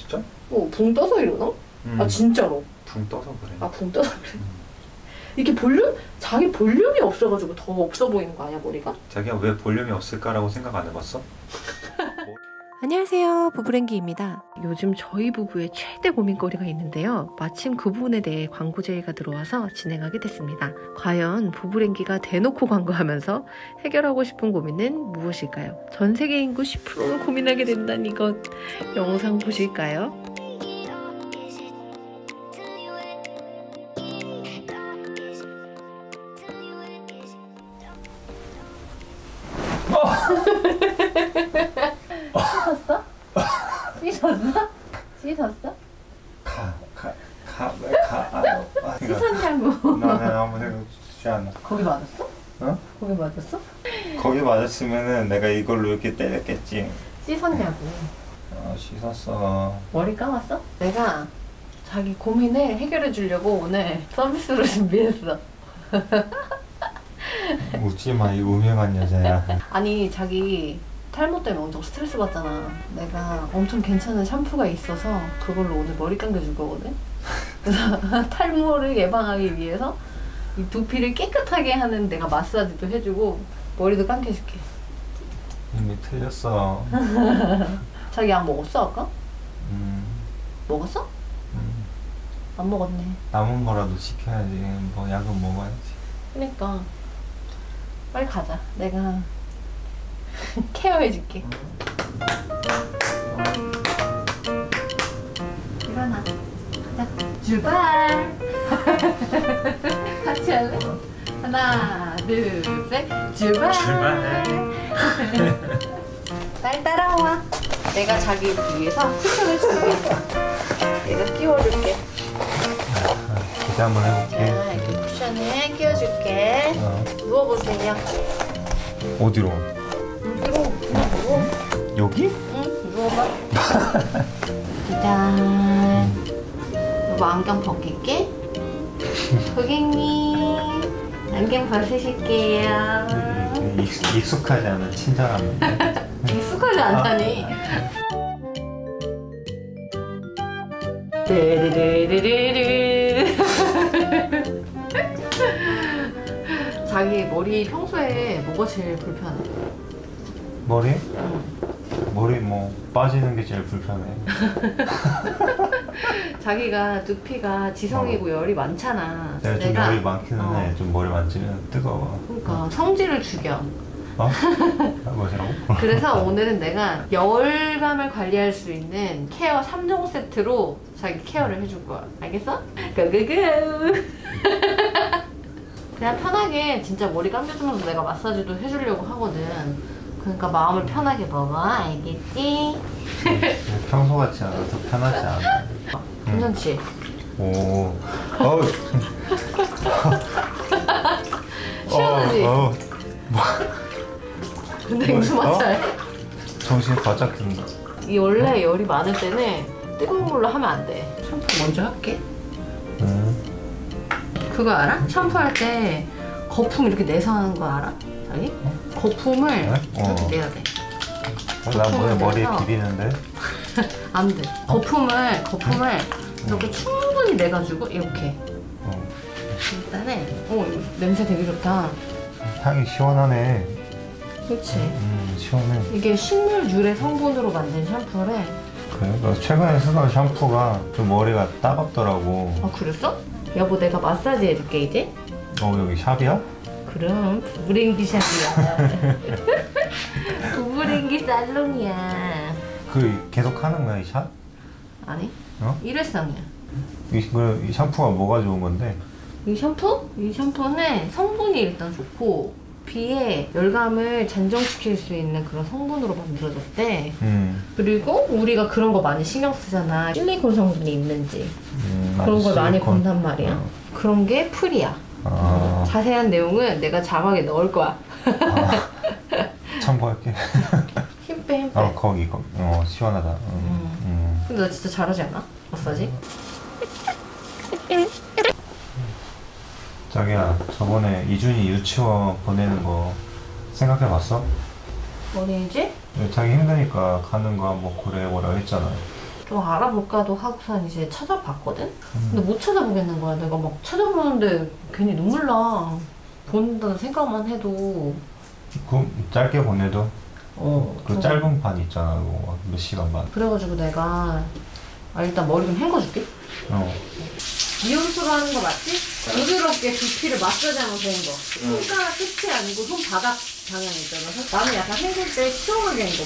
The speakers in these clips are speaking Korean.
진짜? 붕 떠서 이러나? 아 진짜로. 붕 떠서 그래. 아 붕 떠서 그래. 이게 자기 볼륨이 없어가지고 더 없어 보이는 거 아니야 머리가? 자기가 왜 볼륨이 없을까라고 생각 안 해봤어? 안녕하세요, 부부랭기입니다. 요즘 저희 부부의 최대 고민거리가 있는데요. 마침 그 부분에 대해 광고 제의가 들어와서 진행하게 됐습니다. 과연 부부랭기가 대놓고 광고하면서 해결하고 싶은 고민은 무엇일까요? 전 세계 인구 10%가 고민하게 된다는 이것. 영상 보실까요? 씻었어? 씻었어? 씻었냐고. 나는 아무 생각 주지 않아. 거기 맞았어? 어? 거기 맞았어? 거기 맞았으면은 내가 이걸로 이렇게 때렸겠지. 씻었냐고. 씻었어. 머리 감았어? 내가 자기 고민을 해결해 주려고 오늘 서비스로 준비했어. 웃지마, 이 우명한 여자야. 아니 자기 탈모 때문에 엄청 스트레스 받잖아. 내가 엄청 괜찮은 샴푸가 있어서 그걸로 오늘 머리 감겨줄 거거든. 그래서 탈모를 예방하기 위해서 이 두피를 깨끗하게 하는 내가 마사지도 해주고 머리도 감겨줄게. 이미 틀렸어. 자기 약 먹었어 아까? 먹었어? 안 먹었네. 남은 거라도 지켜야지. 뭐 약은 먹어야지. 그러니까 빨리 가자. 내가 케어해줄게. 일어나. 가자. 출발. 같이 할래? 하나, 둘, 셋. 출발. 날 따라와. 내가 자기 위해서 쿠션을 준비했어. 내가 끼워줄게. 기대 한번 해볼게. 자, 이렇게 쿠션을 끼워줄게. 누워보세요. 어디로? 여기로 누워. 여기? 응, 누워봐. 짠. 여보 안경 벗길게. 고객님 안경 벗으실게요. 익숙하지 않은 친절함인데. 익숙하지 않다니. 르르르르르. 자기 머리 평소에 뭐가 제일 불편해? 머리? 응. 머리 뭐 빠지는 게 제일 불편해. 자기가 두피가 지성이고 열이 많잖아. 내가 좀 열이 많기는 해. 좀 머리 만지면 뜨거워. 그러니까 성질을 죽여. 어? 뭐시라고? 그래서 오늘은 내가 열감을 관리할 수 있는 케어 3종 세트로 자기 케어를 해줄 거야. 알겠어? 고고고. 그냥 편하게 진짜 머리 감겨주면서 내가 마사지도 해주려고 하거든. 그러니까 마음을 편하게 먹어. 알겠지? 평소 같지 않아서 편하지 않아. 괜찮지? 오. 어우. 시원하지? 근데 무슨 마찰? 정신 바짝 든다. 이 원래 열이 많을 때는 뜨거운 걸로 하면 안 돼. 샴푸 먼저 할게. 그거 알아? 샴푸할 때 거품 이렇게 내서 하는 거 알아? 자기? 거품을 이렇게 내야 돼. 나 뭐 머리에 내서 비비는데? 안 돼. 거품을 이렇게 충분히 내가지고 이렇게. 일단은 냄새 되게 좋다. 향이 시원하네. 그렇지. 시원해. 이게 식물 유래 성분으로 만든 샴푸래. 그래? 나 최근에 쓰던 샴푸가 좀 머리가 따갑더라고. 아 그랬어? 여보 내가 마사지 해줄게 이제. 여기 샵이야? 그럼 부부랭기 샵이야. 부부랭기 살롱이야. 그 계속 하는 거야 이 샵? 아니 일회성이야. 이 샴푸가 뭐가 좋은 건데? 이 샴푸? 이 샴푸는 성분이 일단 좋고 두피에 열감을 잔정시킬 수 있는 그런 성분으로 만들어졌대. 그리고 우리가 그런 거 많이 신경 쓰잖아. 실리콘 성분이 있는지 그런 걸 많이 본단 말이야. 그런 게 풀이야. 자세한 내용은 내가 자막에 넣을 거야. 참고할게. 힘 빼. 거기 시원하다. 근데 나 진짜 잘하지 않아? 마사지? 자기야, 저번에 이준이 유치원 보내는 거 생각해봤어? 어린이집? 자기 힘드니까 가는 거 한번 고려해보라 했잖아. 좀 알아볼까도 하고선 이제 찾아봤거든? 근데 못 찾아보겠는 거야. 내가 막 찾아보는데 괜히 눈물 나. 본다는 생각만 해도. 그 짧게 보내도 그 좀. 짧은 판 있잖아. 그거 몇 시간만. 그래가지고 내가 일단 머리 좀 헹궈줄게. 미온수로 하는 거 맞지? 부드럽게 두피를 마사지하면서 헹궈. 손가락 끝이 아니고 손바닥 방향 있잖아. 나는 약간 헹굴 때 시원하게 헹궈.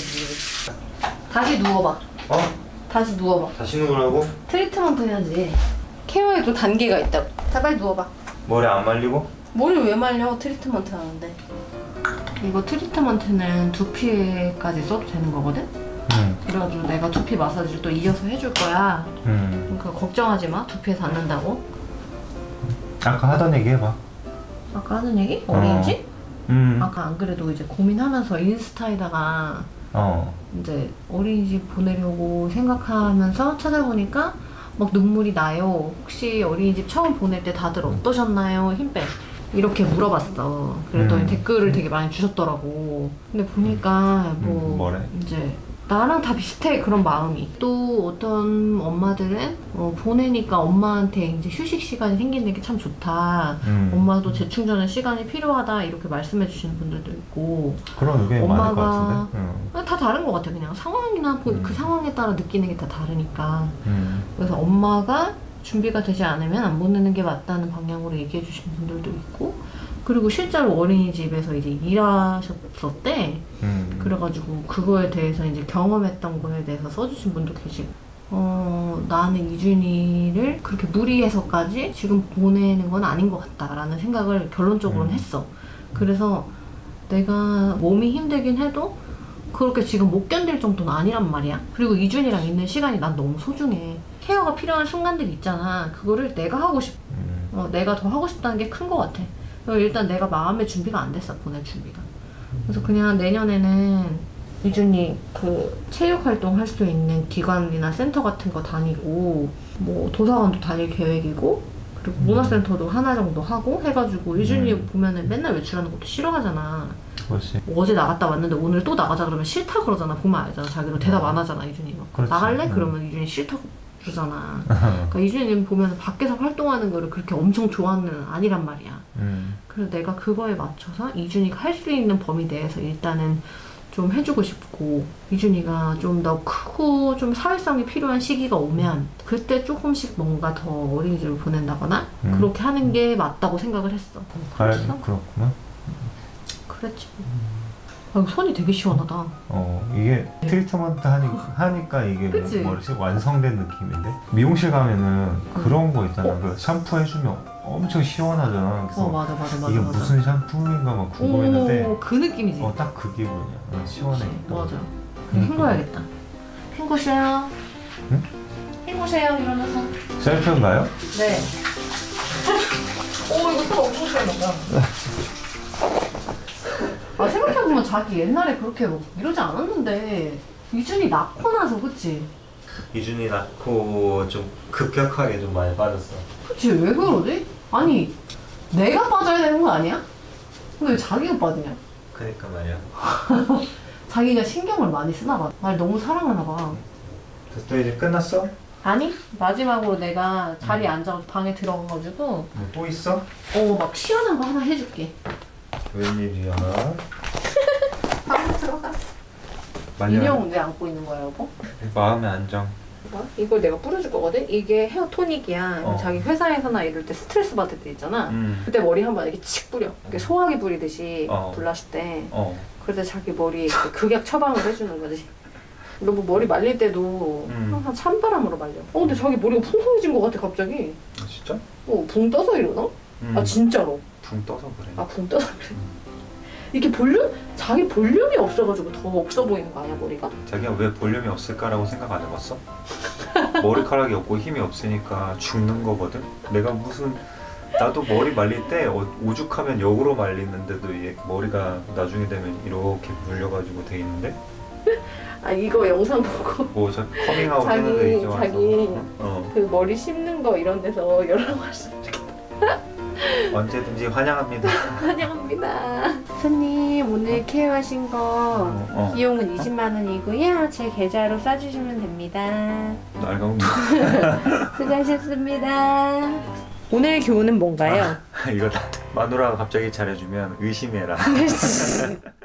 다시 누워봐. 다시 누워봐. 다시 누우라고? 트리트먼트 해야지. 케어에 또 단계가 있다고. 자, 빨리 누워봐. 머리 안 말리고? 머리 왜 말려? 트리트먼트 하는데. 이거 트리트먼트는 두피에까지 써도 되는 거거든? 그래가지고 내가 두피 마사지를 또 이어서 해줄 거야. 그러니까 걱정하지 마. 두피에 닿는다고. 아까 하던 얘기 해봐. 아까 하는 얘기? 어린이집? 아까 안 그래도 이제 고민하면서 인스타에다가 이제 어린이집 보내려고 생각하면서 찾아보니까 막 눈물이 나요. 혹시 어린이집 처음 보낼 때 다들 어떠셨나요? 힘 빼. 이렇게 물어봤어. 그랬더니 댓글을 되게 많이 주셨더라고. 근데 보니까 뭐래? 이제 나랑 다 비슷해. 그런 마음이. 또 어떤 엄마들은 보내니까 엄마한테 이제 휴식 시간이 생기는 게 참 좋다. 엄마도 재충전의 시간이 필요하다. 이렇게 말씀해 주시는 분들도 있고. 그런 의견이 많을 것 같은데? 다 다른 것 같아. 그냥 상황이나 그 상황에 따라 느끼는 게 다 다르니까. 그래서 엄마가 준비가 되지 않으면 안 보내는 게 맞다는 방향으로 얘기해 주시는 분들도 있고, 그리고 실제로 어린이집에서 이제 일하셨었대. 그래가지고 그거에 대해서 이제 경험했던 거에 대해서 써주신 분도 계시고, 나는 이준이를 그렇게 무리해서까지 지금 보내는 건 아닌 것 같다라는 생각을 결론적으로는 했어. 그래서 내가 몸이 힘들긴 해도 그렇게 지금 못 견딜 정도는 아니란 말이야. 그리고 이준이랑 있는 시간이 난 너무 소중해. 케어가 필요한 순간들이 있잖아. 그거를 내가 하고 싶어. 내가 더 하고 싶다는 게 큰 것 같아. 일단 내가 마음의 준비가 안 됐어. 보낼 준비가. 그래서 그냥 내년에는 이준이 그 체육활동 할 수 있는 기관이나 센터 같은 거 다니고, 뭐 도서관도 다닐 계획이고, 그리고 문화센터도 하나 정도 하고 해가지고, 이준이 보면은 맨날 외출하는 것도 싫어하잖아. 그렇지. 어제 나갔다 왔는데 오늘 또 나가자 그러면 싫다 그러잖아. 보면 알잖아. 자기도 대답 안 하잖아. 이준이 막. 나갈래? 그러면 이준이 싫다고 그러잖아. 그러니까 이준이 보면 밖에서 활동하는 거를 그렇게 엄청 좋아하는 아니란 말이야. 그래서 내가 그거에 맞춰서 이준이가 할 수 있는 범위 내에서 일단은 좀 해주고 싶고, 이준이가 좀 더 크고 좀 사회성이 필요한 시기가 오면 그때 조금씩 뭔가 더 어린이집을 보낸다거나 그렇게 하는 게 맞다고 생각을 했어. 그렇구나. 그랬지. 아, 손이 되게 시원하다. 이게 트리트먼트 하니까 이게 그치? 뭐지? 완성된 느낌인데? 미용실 가면은 그런 거 있잖아. 그 샴푸 해주면 엄청 시원하잖아. 그래서 맞아. 이게 무슨 샴푸인가 막 궁금했는데 그 느낌이지. 딱 그 기분이야. 시원해. 맞아. 헹궈야겠다. 헹구세요. 응? 헹구세요 이러면서. 셀프인가요? 네. 이거 또 엄청 시원하다. 생각해보면 자기 옛날에 그렇게 이러지 않았는데, 이준이 낳고 나서, 그치? 이준이 낳고 좀 급격하게 좀 많이 빠졌어. 그치, 왜 그러지? 아니, 내가 빠져야 되는 거 아니야? 근데 왜 자기가 빠지냐? 그니까 말이야. 자기가 신경을 많이 쓰나 봐. 날 너무 사랑하나 봐. 또 이제 끝났어? 아니, 마지막으로 내가 자리에 앉아서 방에 들어가가지고 또 있어? 막 시원한 거 하나 해줄게. 웬일이야? 방에 들어가. 인형 왜 안고 있는 거야, 여보? 마음의 안정. 이걸 내가 뿌려줄 거거든? 이게 헤어 토닉이야. 자기 회사에서나 이럴 때 스트레스 받을 때 있잖아. 그때 머리 한번 이렇게 칙 뿌려. 이렇게 소화기 부리듯이 불났을 때. 그럴 때 자기 머리에 극약 처방을 해주는 거지. 여보 머리 말릴 때도 항상 찬바람으로 말려. 근데 자기 머리가 풍성해진 것 같아 갑자기. 아 진짜? 붕 떠서 이러나? 아 진짜로. 붕 떠서 그래. 붕 떠서 그래. 이렇게 자기 볼륨이 없어가지고 더 없어 보이는 거 아니야 머리가? 자기가 왜 볼륨이 없을까라고 생각 안 해봤어? 머리카락이 없고 힘이 없으니까 죽는 거거든? 내가 나도 머리 말릴 때 오죽하면 역으로 말리는데도 이게 머리가 나중에 되면 이렇게 물려가지고 돼 있는데? 이거 영상 보고 저 커밍아웃 했는데 이제 와서 자기 그 머리 심는 거 이런 데서 연락 왔으면 좋겠다. 언제든지 환영합니다. 환영합니다. 손님 오늘 케어하신 거 비용은 20만 원이고요. 제 계좌로 써주시면 됩니다. 날강도. 수고하셨습니다. 오늘 교훈은 뭔가요? 이거다. 마누라가 갑자기 잘해주면 의심해라.